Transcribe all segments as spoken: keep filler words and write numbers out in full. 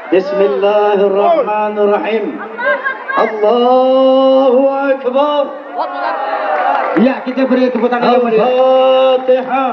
Bismillahirrahmanirrahim. Allahu Akbar. Ya, kita beri tepuk tangan yang meriah. Al-Fatihah.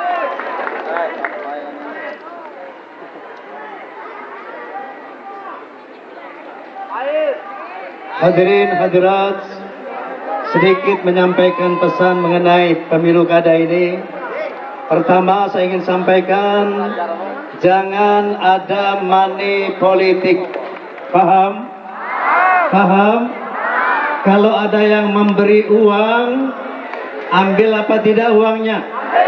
Hadirin hadirat, sedikit menyampaikan pesan mengenai pemilu kada ini. Pertama, saya ingin sampaikan, jangan ada money politik. Paham? Paham? Kalau ada yang memberi uang, ambil apa tidak uangnya?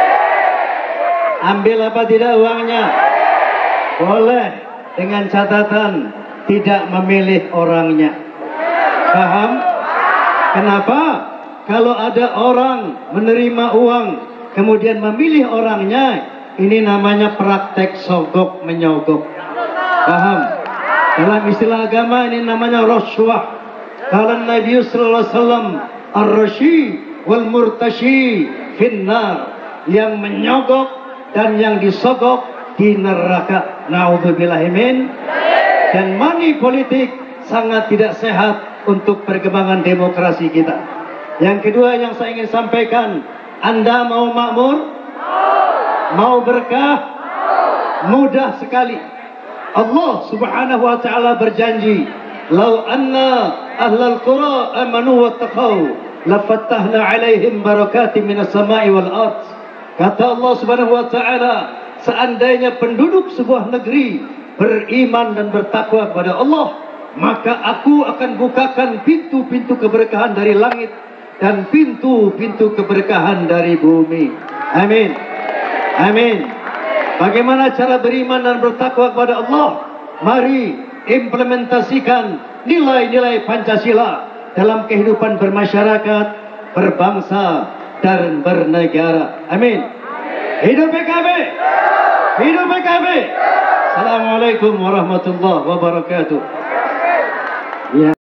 Ambil apa tidak uangnya? Boleh, dengan catatan tidak memilih orangnya. Paham? Kenapa? Kalau ada orang menerima uang kemudian memilih orangnya, ini namanya praktek sogok menyogok. Paham? Dalam istilah agama ini namanya rasuah. Kalau Nabi sallallahu alaihi wasallam ar-rashi wal murtashi finnar, yang menyogok dan yang disogok di neraka. Naudzubillahi min. Dan money politik sangat tidak sehat untuk perkembangan demokrasi kita. Yang kedua yang saya ingin sampaikan, Anda mau makmur? Mau berkah? Mudah sekali. Allah Subhanahu wa taala berjanji, "Lau anna ahlal qura amanu wattaqau, lafattahna 'alaihim barakatin minas sama'i wal ard." Kata Allah Subhanahu wa taala, seandainya penduduk sebuah negeri beriman dan bertakwa kepada Allah, maka aku akan bukakan pintu-pintu keberkahan dari langit dan pintu-pintu keberkahan dari bumi. Amin. Amin. Bagaimana cara beriman dan bertakwa kepada Allah? Mari implementasikan nilai-nilai Pancasila dalam kehidupan bermasyarakat, berbangsa, dan bernegara. Amin. Hidup P K B. Hidup P K B. Assalamualaikum warahmatullahi wabarakatuh. Ya.